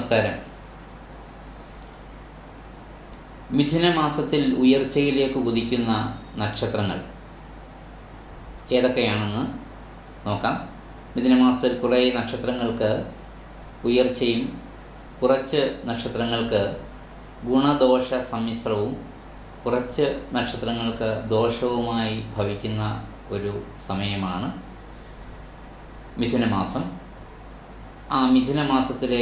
നമസ്കാരം. മിഥുനമാസത്തിൽ ഉയർച്ചയിലേക്ക് കുതിക്കുന്ന നക്ഷത്രങ്ങൾ ഏതൊക്കെയാണെന്ന് നോക്കാം. മിഥുനമാസത്തിൽ കുറേ നക്ഷത്രങ്ങൾക്ക് ഉയർച്ചയും കുറച്ച് നക്ഷത്രങ്ങൾക്ക് ഗുണദോഷ സമ്മിശ്രവും കുറച്ച് നക്ഷത്രങ്ങൾക്ക് ദോഷവുമായി ഭവിക്കുന്ന ഒരു സമയമാണ് മിഥുനമാസം. ആ മിഥുനമാസത്തിലെ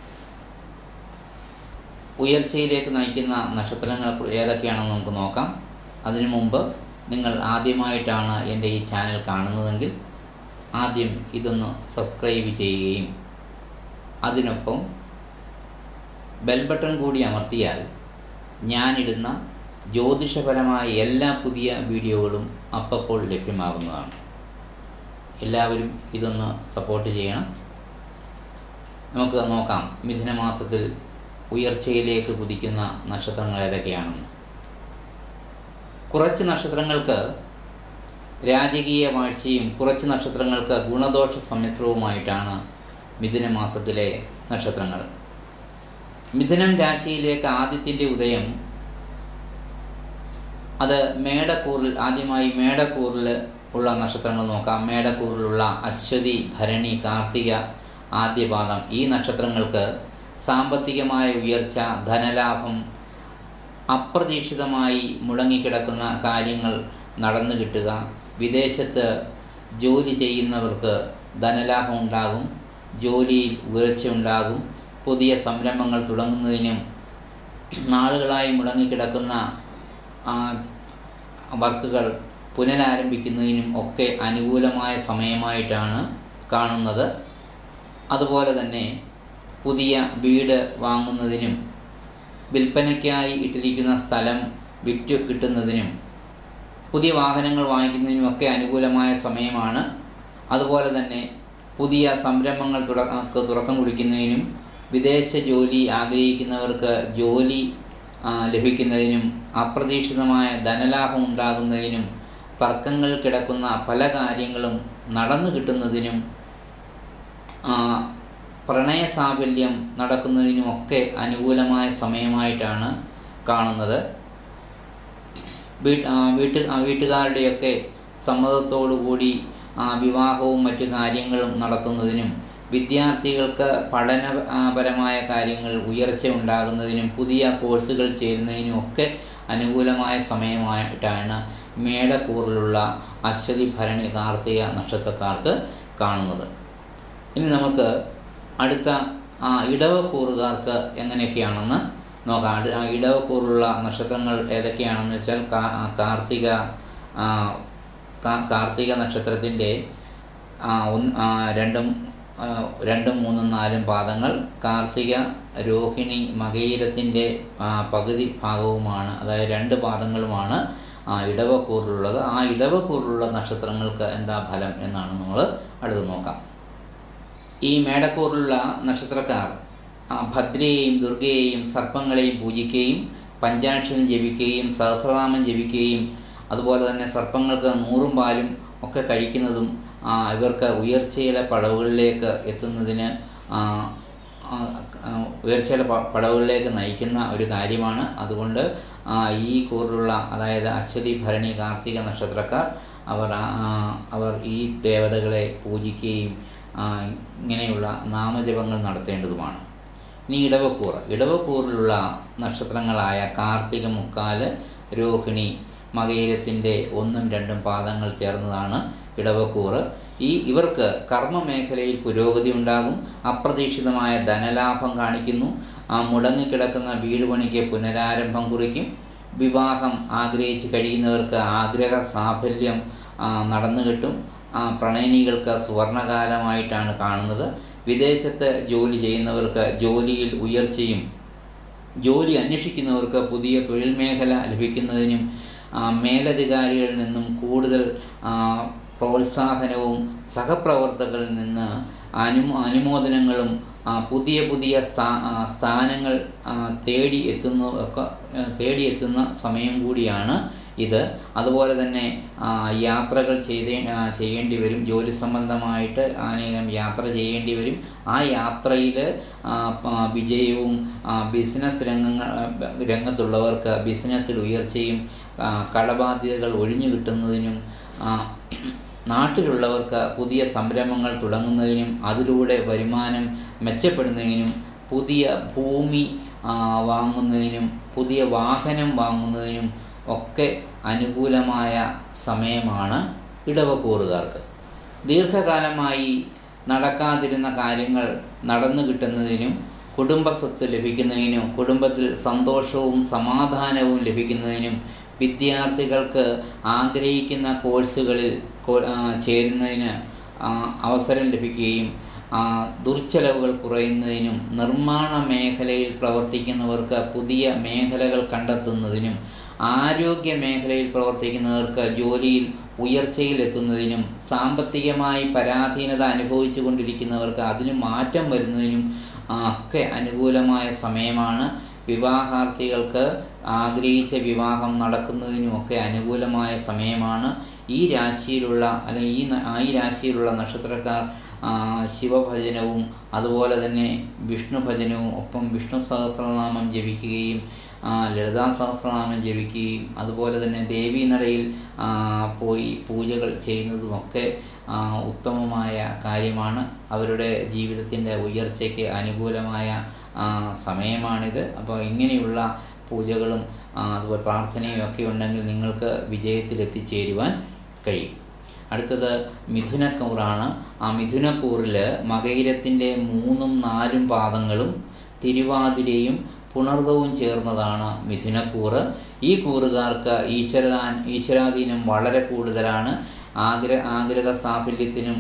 ഉയർച്ചയിലേക്ക് നയിക്കുന്ന നക്ഷത്രങ്ങൾ ഏതൊക്കെയാണെന്ന് നമുക്ക് നോക്കാം. അതിനു മുമ്പ് നിങ്ങൾ ആദ്യമായിട്ടാണ് എൻ്റെ ഈ ചാനൽ കാണുന്നതെങ്കിൽ ആദ്യം ഇതൊന്ന് സബ്സ്ക്രൈബ് ചെയ്യുകയും അതിനൊപ്പം ബെൽ ബട്ടൺ കൂടി അമർത്തിയാൽ ഞാനിടുന്ന ജ്യോതിഷപരമായ എല്ലാ പുതിയ വീഡിയോകളും അപ്പോൾ ലഭ്യമാകുന്നതാണ്. എല്ലാവരും ഇതൊന്ന് സപ്പോർട്ട് ചെയ്യണം. നമുക്ക് നോക്കാം മിഥുനമാസത്തിൽ ഉയർച്ചയിലേക്ക് കുതിക്കുന്ന നക്ഷത്രങ്ങൾ ഏതൊക്കെയാണെന്ന്. കുറച്ച് നക്ഷത്രങ്ങൾക്ക് രാജകീയ വാഴ്ചയും കുറച്ച് നക്ഷത്രങ്ങൾക്ക് ഗുണദോഷ സമ്മിശ്രവുമായിട്ടാണ് മിഥുനമാസത്തിലെ നക്ഷത്രങ്ങൾ. മിഥുനം രാശിയിലേക്ക് ആദിത്യൻ്റെ ഉദയം അത് മേടക്കൂറിൽ, ആദ്യമായി മേടക്കൂറിൽ ഉള്ള നക്ഷത്രങ്ങൾ നോക്കാം. മേടക്കൂറിലുള്ള അശ്വതി, ഭരണി, കാർത്തിക, ആദ്യപാദം ഈ നക്ഷത്രങ്ങൾക്ക് സാമ്പത്തികമായ ഉയർച്ച, ധനലാഭം, അപ്രതീക്ഷിതമായി മുടങ്ങിക്കിടക്കുന്ന കാര്യങ്ങൾ നടന്നു കിട്ടുക, വിദേശത്ത് ജോലി ചെയ്യുന്നവർക്ക് ധനലാഭം ഉണ്ടാകും, ജോലിയിൽ ഉയർച്ച ഉണ്ടാകും, പുതിയ സംരംഭങ്ങൾ തുടങ്ങുന്നതിനും നാളുകളായി മുടങ്ങിക്കിടക്കുന്ന വർക്കുകൾ പുനരാരംഭിക്കുന്നതിനും ഒക്കെ അനുകൂലമായ സമയമായിട്ടാണ് കാണുന്നത്. അതുപോലെ തന്നെ പുതിയ വീട് വാങ്ങുന്നതിനും വിൽപ്പനയ്ക്കായി ഇട്ടിരിക്കുന്ന സ്ഥലം വിറ്റ് കിട്ടുന്നതിനും പുതിയ വാഹനങ്ങൾ വാങ്ങിക്കുന്നതിനുമൊക്കെ അനുകൂലമായ സമയമാണ്. അതുപോലെ തന്നെ പുതിയ സംരംഭങ്ങൾ തുടക്കം കുറിക്കുന്നതിനും വിദേശ ജോലി ആഗ്രഹിക്കുന്നവർക്ക് ജോലി ലഭിക്കുന്നതിനും അപ്രതീക്ഷിതമായ ധനലാഭം ഉണ്ടാകുന്നതിനും തർക്കങ്ങൾ കിടക്കുന്ന പല കാര്യങ്ങളും നടന്നു കിട്ടുന്നതിനും പ്രണയ സാഫല്യം നടക്കുന്നതിനുമൊക്കെ അനുകൂലമായ സമയമായിട്ടാണ് കാണുന്നത്. വീട്ടുകാരുടെയൊക്കെ സമ്മതത്തോടുകൂടി വിവാഹവും മറ്റു കാര്യങ്ങളും നടത്തുന്നതിനും വിദ്യാർത്ഥികൾക്ക് പഠനപരമായ കാര്യങ്ങൾ ഉയർച്ച ഉണ്ടാകുന്നതിനും പുതിയ കോഴ്സുകൾ ചേരുന്നതിനും ഒക്കെ അനുകൂലമായ സമയമായിട്ടാണ് മേടക്കൂറിലുള്ള അശ്വതി, ഭരണി, കാർത്തിക നക്ഷത്രക്കാർക്ക് കാണുന്നത്. ഇനി നമുക്ക് അടുത്ത ഇടവക്കൂറുകാർക്ക് എങ്ങനെയൊക്കെയാണെന്ന് നോക്കാം. ഇടവക്കൂറിലുള്ള നക്ഷത്രങ്ങൾ ഏതൊക്കെയാണെന്ന് വെച്ചാൽ കാർത്തിക നക്ഷത്രത്തിൻ്റെ 2, 3, 4 പാദങ്ങൾ, കാർത്തിക, രോഹിണി, മകയിരത്തിൻ്റെ പകുതി ഭാഗവുമാണ്, അതായത് 2 പാദങ്ങളുമാണ് ഇടവക്കൂറിലുള്ളത്. ആ ഇടവക്കൂറിലുള്ള നക്ഷത്രങ്ങൾക്ക് എന്താ ഫലം എന്നാണ് നമ്മൾ അടുത്ത് നോക്കാം. ഈ മേടക്കൂറിലുള്ള നക്ഷത്രക്കാർ ഭദ്രയെയും ദുർഗയെയും സർപ്പങ്ങളെയും പൂജിക്കുകയും പഞ്ചാക്ഷരം ജപിക്കുകയും സഹസ്രനാമം ജപിക്കുകയും അതുപോലെ തന്നെ സർപ്പങ്ങൾക്ക് 100 പാലും ഒക്കെ കഴിക്കുന്നതും ഇവർക്ക് ഉയർച്ചയിലെ പടവുകളിലേക്ക് എത്തുന്നതിന് ഉയർച്ചയിലെ പടവുകളിലേക്ക് നയിക്കുന്ന ഒരു കാര്യമാണ്. അതുകൊണ്ട് ഈ കൂറിലുള്ള, അതായത് അശ്വതി, ഭരണി, കാർത്തിക നക്ഷത്രക്കാർ അവർ ഈ ദേവതകളെ പൂജിക്കുകയും ഇങ്ങനെയുള്ള നാമജപങ്ങൾ നടത്തേണ്ടതുമാണ്. ഇനി ഇടവക്കൂറിലുള്ള നക്ഷത്രങ്ങളായ കാർത്തിക, മുക്കാല്, രോഹിണി, മകയിരത്തിൻ്റെ 1, 2 പാദങ്ങൾ ചേർന്നതാണ് ഇടവക്കൂറ്. ഇവർക്ക് കർമ്മമേഖലയിൽ പുരോഗതി ഉണ്ടാകും, അപ്രതീക്ഷിതമായ ധനലാഭം കാണിക്കുന്നു, മുടങ്ങിക്കിടക്കുന്ന വീട് പണിക്ക് പുനരാരംഭം കുറിക്കും, വിവാഹം ആഗ്രഹിച്ച് കഴിയുന്നവർക്ക് ആഗ്രഹ സാഫല്യം നടന്നു കിട്ടും, പ്രണയിനികൾക്ക് സുവർണകാലമായിട്ടാണ് കാണുന്നത്, വിദേശത്ത് ജോലി ചെയ്യുന്നവർക്ക് ജോലിയിൽ ഉയർച്ചയും ജോലി അന്വേഷിക്കുന്നവർക്ക് പുതിയ തൊഴിൽ മേഖല ലഭിക്കുന്നതിനും മേലധികാരികളിൽ നിന്നും കൂടുതൽ പ്രോത്സാഹനവും സഹപ്രവർത്തകരിൽ നിന്ന് അനുമോദനങ്ങളും പുതിയ സ്ഥാനങ്ങൾ തേടിയെത്തുന്ന സമയം കൂടിയാണ് ഇത്. അതുപോലെ തന്നെ യാത്രകൾ ചെയ്യേണ്ടി വരും. ജോലി സംബന്ധമായിട്ട് അനേകം യാത്ര ചെയ്യേണ്ടി വരും. ആ യാത്രയിൽ വിജയവും ബിസിനസ് രംഗത്തുള്ളവർക്ക് ബിസിനസ്സിൽ ഉയർച്ചയും കടബാധ്യതകൾ ഒഴിഞ്ഞു കിട്ടുന്നതിനും നാട്ടിലുള്ളവർക്ക് പുതിയ സംരംഭങ്ങൾ തുടങ്ങുന്നതിനും അതിലൂടെ വരുമാനം മെച്ചപ്പെടുന്നതിനും പുതിയ ഭൂമി വാങ്ങുന്നതിനും പുതിയ വാഹനം വാങ്ങുന്നതിനും ഒക്കെ അനുകൂലമായ സമയമാണ് ഇടവക്കൂറുകാർക്ക്. ദീർഘകാലമായി നടക്കാതിരുന്ന കാര്യങ്ങൾ നടന്നു കിട്ടുന്നതിനും കുടുംബസ്വത്ത് ലഭിക്കുന്നതിനും കുടുംബത്തിൽ സന്തോഷവും സമാധാനവും ലഭിക്കുന്നതിനും വിദ്യാർത്ഥികൾക്ക് ആഗ്രഹിക്കുന്ന കോഴ്സുകളിൽ ചേരുന്നതിന് അവസരം ലഭിക്കുകയും ദുർച്ചെലവുകൾ കുറയുന്നതിനും നിർമ്മാണ മേഖലയിൽ പ്രവർത്തിക്കുന്നവർക്ക് പുതിയ മേഖലകൾ കണ്ടെത്തുന്നതിനും ആരോഗ്യ മേഖലയിൽ പ്രവർത്തിക്കുന്നവർക്ക് ജോലിയിൽ ഉയർച്ചയിലെത്തുന്നതിനും സാമ്പത്തികമായി പരാധീനത അനുഭവിച്ചു കൊണ്ടിരിക്കുന്നവർക്ക് അതിന് മാറ്റം വരുന്നതിനും ഒക്കെ അനുകൂലമായ സമയമാണ്. വിവാഹാർത്ഥികൾക്ക് ആഗ്രഹിച്ച വിവാഹം നടക്കുന്നതിനുമൊക്കെ അനുകൂലമായ സമയമാണ്. ഈ രാശിയിലുള്ള അല്ലെങ്കിൽ ഈ രാശിയിലുള്ള നക്ഷത്രക്കാർ ശിവഭജനവും അതുപോലെ തന്നെ വിഷ്ണു ഭജനവും ഒപ്പം വിഷ്ണു സഹസ്രനാമം ജപിക്കുകയും ലളിതാ സഹസ്രനാമം ജപിക്കുകയും അതുപോലെ തന്നെ ദേവീനടയിൽ പോയി പൂജകൾ ചെയ്യുന്നതുമൊക്കെ ഉത്തമമായ കാര്യമാണ്. അവരുടെ ജീവിതത്തിൻ്റെ ഉയർച്ചയ്ക്ക് അനുകൂലമായ സമയമാണിത്. അപ്പോൾ ഇങ്ങനെയുള്ള പൂജകളും അതുപോലെ പ്രാർത്ഥനയും ഒക്കെ ഉണ്ടെങ്കിൽ നിങ്ങൾക്ക് വിജയത്തിലെത്തിച്ചേരുവാൻ കഴിയും. അടുത്തത് മിഥുനക്കൂറാണ്. ആ മിഥുനക്കൂറിൽ മകയിരത്തിൻ്റെ 3ഉം 4ഉം പാദങ്ങളും തിരുവാതിരയും പുണർദവും ചേർന്നതാണ് മിഥുനക്കൂറ്. ഈ കൂറുകാർക്ക് ഈശ്വരാധീനം വളരെ കൂടുതലാണ്. ആഗ്രഹ സാഫല്യത്തിനും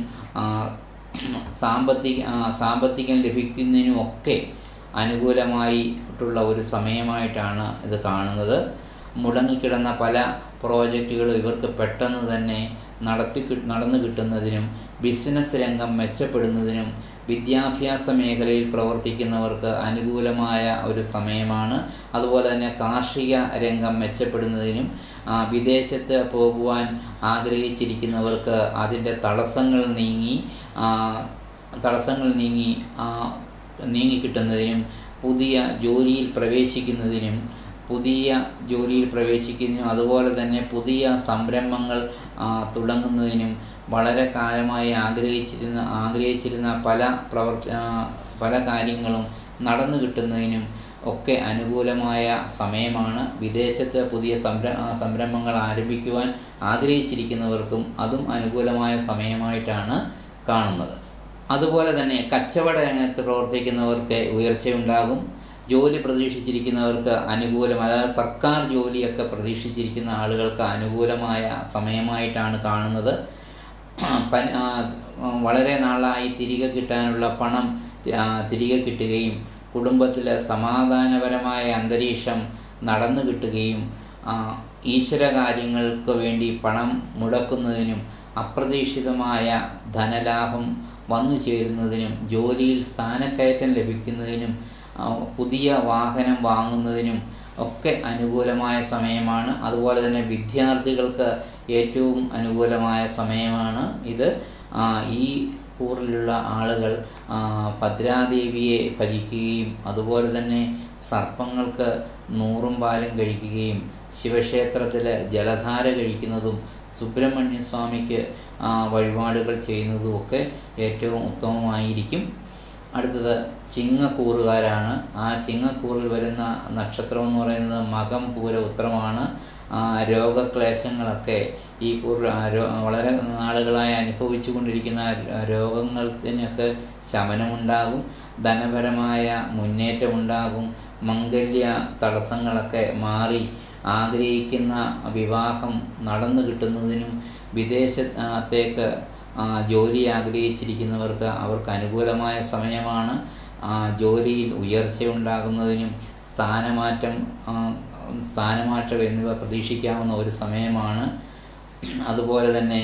സാമ്പത്തികം ലഭിക്കുന്നതിനുമൊക്കെ അനുകൂലമായിട്ടുള്ള ഒരു സമയമായിട്ടാണ് ഇത് കാണുന്നത്. മുടങ്ങിക്കിടന്ന പല പ്രോജക്റ്റുകളും ഇവർക്ക് പെട്ടെന്ന് തന്നെ നടന്നു കിട്ടുന്നതിനും ബിസിനസ് രംഗം മെച്ചപ്പെടുന്നതിനും വിദ്യാഭ്യാസ മേഖലയിൽ പ്രവർത്തിക്കുന്നവർക്ക് അനുകൂലമായ ഒരു സമയമാണ്. അതുപോലെ തന്നെ കാർഷിക രംഗം മെച്ചപ്പെടുന്നതിനും വിദേശത്ത് പോകുവാൻ ആഗ്രഹിച്ചിരിക്കുന്നവർക്ക് അതിൻ്റെ തടസ്സങ്ങൾ നീങ്ങിക്കിട്ടുന്നതിനും പുതിയ ജോലിയിൽ പ്രവേശിക്കുന്നതിനും അതുപോലെ തന്നെ പുതിയ സംരംഭങ്ങൾ തുടങ്ങുന്നതിനും വളരെ കാലമായി ആഗ്രഹിച്ചിരുന്ന പല കാര്യങ്ങളും നടന്നു കിട്ടുന്നതിനും ഒക്കെ അനുകൂലമായ സമയമാണ്. വിദേശത്ത് പുതിയ സംരംഭങ്ങൾ ആരംഭിക്കുവാൻ ആഗ്രഹിച്ചിരിക്കുന്നവർക്കും അതും അനുകൂലമായ സമയമായിട്ടാണ് കാണുന്നത്. അതുപോലെ തന്നെ കച്ചവട രംഗത്ത് പ്രവർത്തിക്കുന്നവർക്ക് ഉയർച്ചയുണ്ടാകും. ജോലി പ്രതീക്ഷിച്ചിരിക്കുന്നവർക്ക് അതായത് സർക്കാർ ജോലിയൊക്കെ പ്രതീക്ഷിച്ചിരിക്കുന്ന ആളുകൾക്ക് അനുകൂലമായ സമയമായിട്ടാണ് കാണുന്നത്. വളരെ നാളായി തിരികെ കിട്ടാനുള്ള പണം തിരികെ കിട്ടുകയും കുടുംബത്തിലെ സമാധാനപരമായ അന്തരീക്ഷം നടന്നു കിട്ടുകയും ഈശ്വര കാര്യങ്ങൾക്ക് വേണ്ടി പണം മുടക്കുന്നതിനും അപ്രതീക്ഷിതമായ ധനലാഭം വന്നു ചേരുന്നതിനും ജോലിയിൽ സ്ഥാനക്കയറ്റം ലഭിക്കുന്നതിനും പുതിയ വാഹനം വാങ്ങുന്നതിനും ഒക്കെ അനുകൂലമായ സമയമാണ്. അതുപോലെ തന്നെ വിദ്യാർത്ഥികൾക്ക് ഏറ്റവും അനുകൂലമായ സമയമാണ് ഇത്. ഈ കൂറിലുള്ള ആളുകൾ ഭദ്രാദേവിയെ ഭജിക്കുകയും അതുപോലെ തന്നെ സർപ്പങ്ങൾക്ക് 100 പാലും കഴിക്കുകയും ശിവക്ഷേത്രത്തിൽ ജലധാര കഴിക്കുന്നതും സുബ്രഹ്മണ്യ സ്വാമിക്ക് വഴിപാടുകൾ ചെയ്യുന്നതുമൊക്കെ ഏറ്റവും ഉത്തമമായിരിക്കും. അടുത്തത് ചിങ്ങക്കൂറുകാരാണ്. ആ ചിങ്ങക്കൂറിൽ വരുന്ന നക്ഷത്രം എന്ന് പറയുന്നത് മകം പൂര ഉത്രമാണ്. രോഗക്ലേശങ്ങളൊക്കെ ഈ കൂറിൽ വളരെ നാളുകളായി അനുഭവിച്ചു കൊണ്ടിരിക്കുന്ന രോഗങ്ങൾക്കൊക്കെ ശമനമുണ്ടാകും. ധനപരമായ മുന്നേറ്റമുണ്ടാകും. മംഗല്യ തടസ്സങ്ങളൊക്കെ മാറി ആഗ്രഹിക്കുന്ന വിവാഹം നടന്നു കിട്ടുന്നതിനും വിദേശത്തേക്ക് ജോലി ആഗ്രഹിച്ചിരിക്കുന്നവർക്ക് അവർക്ക് അനുകൂലമായ സമയമാണ്. ജോലിയിൽ ഉയർച്ചയുണ്ടാകുന്നതിനും സ്ഥാനമാറ്റം എന്നിവ പ്രതീക്ഷിക്കാവുന്ന ഒരു സമയമാണ്. അതുപോലെ തന്നെ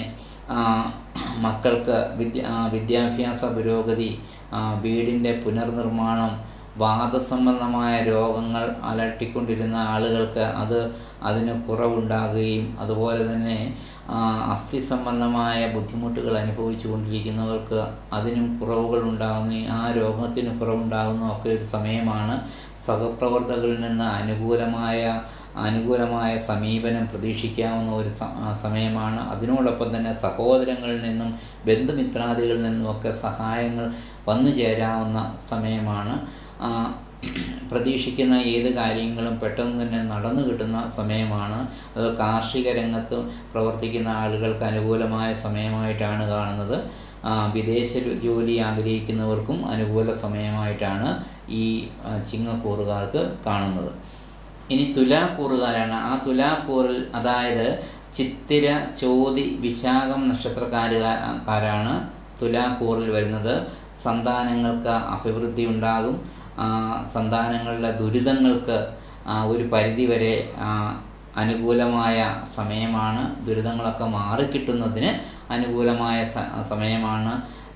മക്കൾക്ക് വിദ്യാഭ്യാസ പുരോഗതി, വീടിൻ്റെ പുനർനിർമ്മാണം, വാദസംബന്ധമായ രോഗങ്ങൾ അലട്ടിക്കൊണ്ടിരുന്ന ആളുകൾക്ക് അതിന് കുറവുണ്ടാകുകയും അതുപോലെ തന്നെ അസ്ഥി സംബന്ധമായ ബുദ്ധിമുട്ടുകൾ അനുഭവിച്ചു കൊണ്ടിരിക്കുന്നവർക്ക് അതിനും കുറവുകൾ ഉണ്ടാകുന്ന ആ രോഗത്തിന് കുറവുണ്ടാകുന്ന ഒക്കെ ഒരു സമയമാണ്. സഹപ്രവർത്തകരിൽ നിന്ന് അനുകൂലമായ സമീപനം പ്രതീക്ഷിക്കാവുന്ന ഒരു സമയമാണ്. അതിനോടൊപ്പം തന്നെ സഹോദരങ്ങളിൽ നിന്നും ബന്ധുമിത്രാദികളിൽ നിന്നുമൊക്കെ സഹായങ്ങൾ വന്നു ചേരാവുന്ന സമയമാണ്. പ്രതീക്ഷിക്കുന്ന ഏത് കാര്യങ്ങളും പെട്ടെന്ന് തന്നെ നടന്നു കിട്ടുന്ന സമയമാണ്. അത് കാർഷിക രംഗത്ത് പ്രവർത്തിക്കുന്ന ആളുകൾക്ക് അനുകൂലമായ സമയമായിട്ടാണ് കാണുന്നത്. വിദേശ ജോലി ആഗ്രഹിക്കുന്നവർക്കും അനുകൂല സമയമായിട്ടാണ് ഈ ചിങ്ങക്കൂറുകാർക്ക് കാണുന്നത്. ഇനി തുലാക്കൂറുകാരാണ്. ആ തുലാക്കൂറിൽ അതായത് ചിത്തിര, ചോതി, വിശാഖം നക്ഷത്രക്കാരാണ് തുലാക്കൂറിൽ വരുന്നത്. സന്താനങ്ങൾക്ക് അഭിവൃദ്ധി ഉണ്ടാകും. സന്താനങ്ങളുടെ ദുരിതങ്ങൾക്ക് ഒരു പരിധിവരെ അനുകൂലമായ സമയമാണ്. ദുരിതങ്ങളൊക്കെ മാറിക്കിട്ടുന്നതിന് അനുകൂലമായ സമയമാണ്.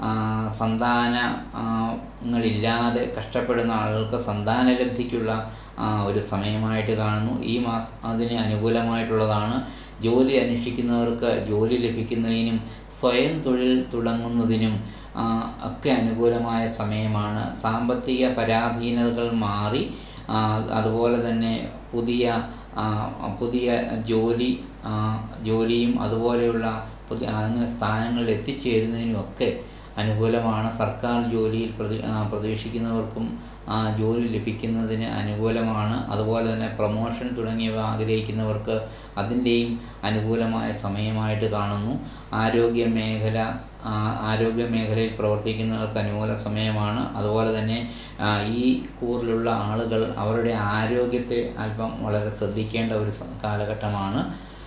സന്താനങ്ങളില്ലാതെ കഷ്ടപ്പെടുന്ന ആളുകൾക്ക് സന്താനലബ്ധിക്കുള്ള ഒരു സമയമായിട്ട് കാണുന്നു. ഈ മാസം അതിന് അനുകൂലമായിട്ടുള്ളതാണ്. ജോലി അന്വേഷിക്കുന്നവർക്ക് ജോലി ലഭിക്കുന്നതിനും സ്വയം തൊഴിൽ തുടങ്ങുന്നതിനും ഒക്കെ അനുകൂലമായ സമയമാണ്. സാമ്പത്തിക പരാധീനതകൾ മാറി അതുപോലെ തന്നെ പുതിയ ജോലിയും അതുപോലെയുള്ള അങ്ങനെ സ്ഥാനങ്ങളിൽ എത്തിച്ചേരുന്നതിനുമൊക്കെ അനുകൂലമാണ്. സർക്കാർ ജോലിയിൽ പ്രതീക്ഷിക്കുന്നവർക്കും ജോലി ലഭിക്കുന്നതിന് അനുകൂലമാണ്. അതുപോലെ തന്നെ പ്രൊമോഷൻ തുടങ്ങിയവ ആഗ്രഹിക്കുന്നവർക്ക് അതിൻ്റെയും അനുകൂലമായ സമയമായിട്ട് കാണുന്നു. ആരോഗ്യ മേഖലയിൽ പ്രവർത്തിക്കുന്നവർക്ക് അനുകൂല സമയമാണ്. അതുപോലെ തന്നെ ഈ കൂറിലുള്ള ആളുകൾ അവരുടെ ആരോഗ്യത്തെ അല്പം വളരെ ശ്രദ്ധിക്കേണ്ട ഒരു കാലഘട്ടമാണ്.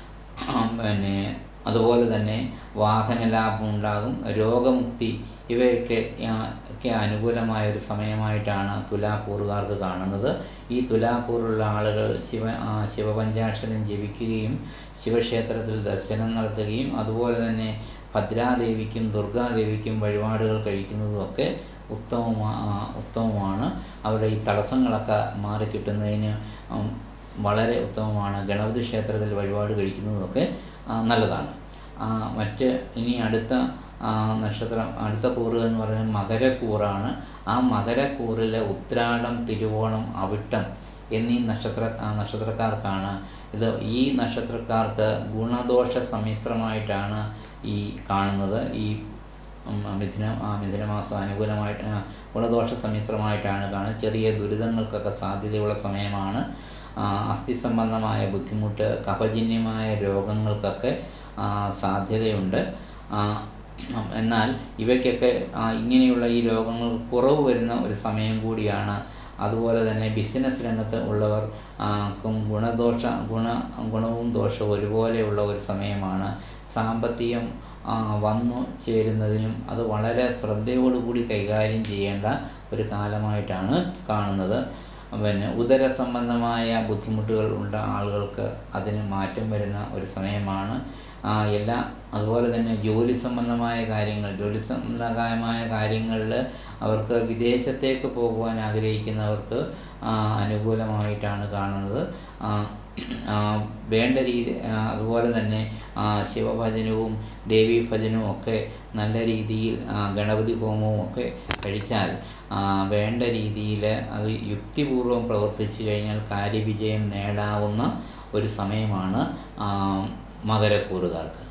അതുപോലെ തന്നെ വാഹന ലാഭം ഉണ്ടാകും. രോഗമുക്തി ഇവയൊക്കെ അനുകൂലമായ ഒരു സമയമായിട്ടാണ് തുലാക്കൂറുകാർക്ക് കാണുന്നത്. ഈ തുലാക്കൂറുള്ള ആളുകൾ ശിവപഞ്ചാക്ഷരം ജപിക്കുകയും ശിവക്ഷേത്രത്തിൽ ദർശനം നടത്തുകയും അതുപോലെ തന്നെ ഭദ്രാദേവിക്കും ദുർഗാദേവിക്കും വഴിപാടുകൾ കഴിക്കുന്നതുമൊക്കെ ഉത്തമമാണ്. അവരുടെ ഈ തടസ്സങ്ങളൊക്കെ മാറിക്കിട്ടുന്നതിന് വളരെ ഉത്തമമാണ്. ഗണപതി ക്ഷേത്രത്തിൽ വഴിപാട് കഴിക്കുന്നതൊക്കെ നല്ലതാണ്. ഇനി അടുത്ത കൂറ് എന്ന് പറയുന്നത് മകരക്കൂറാണ്. ആ മകരക്കൂറിലെ ഉത്രാടം, തിരുവോണം, അവിട്ടം എന്നീ നക്ഷത്രക്കാർക്കാണ് ഈ നക്ഷത്രക്കാർക്ക് ഗുണദോഷ സമ്മിശ്രമായിട്ടാണ് ഈ കാണുന്നത്. ഈ മിഥുനമാസം അനുകൂലമായിട്ട് ഗുണദോഷ സമ്മിശ്രമായിട്ടാണ് കാണുന്നത്. ചെറിയ ദുരിതങ്ങൾക്കൊക്കെ സാധ്യതയുള്ള സമയമാണ്. അസ്ഥി സംബന്ധമായ ബുദ്ധിമുട്ട്, കഫജന്യമായ രോഗങ്ങൾക്കൊക്കെ സാധ്യതയുണ്ട്. എന്നാൽ ഇവയ്ക്കൊക്കെ ഇങ്ങനെയുള്ള ഈ രോഗങ്ങൾക്ക് കുറവ് വരുന്ന ഒരു സമയം കൂടിയാണ്. അതുപോലെ തന്നെ ബിസിനസ് രംഗത്ത് ഉള്ളവർക്കും ഗുണവും ദോഷവും ഒരുപോലെയുള്ള ഒരു സമയമാണ്. സാമ്പത്തികം വന്നു ചേരുന്നതിനും അത് വളരെ ശ്രദ്ധയോടുകൂടി കൈകാര്യം ചെയ്യേണ്ട ഒരു കാലമായിട്ടാണ് കാണുന്നത്. ഉദര സംബന്ധമായ ബുദ്ധിമുട്ടുകൾ ഉള്ള ആളുകൾക്ക് അതിന് മാറ്റം വരുന്ന ഒരു സമയമാണ്. അതുപോലെ തന്നെ ജോലി സംബന്ധമായ കാര്യങ്ങളിൽ അവർക്ക് വിദേശത്തേക്ക് പോകുവാൻ ആഗ്രഹിക്കുന്നവർക്ക് അനുകൂലമായിട്ടാണ് കാണുന്നത്. വേണ്ട രീതി അതുപോലെ തന്നെ ശിവഭജനവും ദേവീഭജനവും ഒക്കെ നല്ല രീതിയിൽ ഗണപതി ഹോമവും ഒക്കെ കഴിച്ചാൽ വേണ്ട രീതിയിൽ അത് യുക്തിപൂർവം പ്രവർത്തിച്ചു കഴിഞ്ഞാൽ കാര്യവിജയം നേടാവുന്ന ഒരു സമയമാണ് മകരക്കൂറുകാർക്ക്.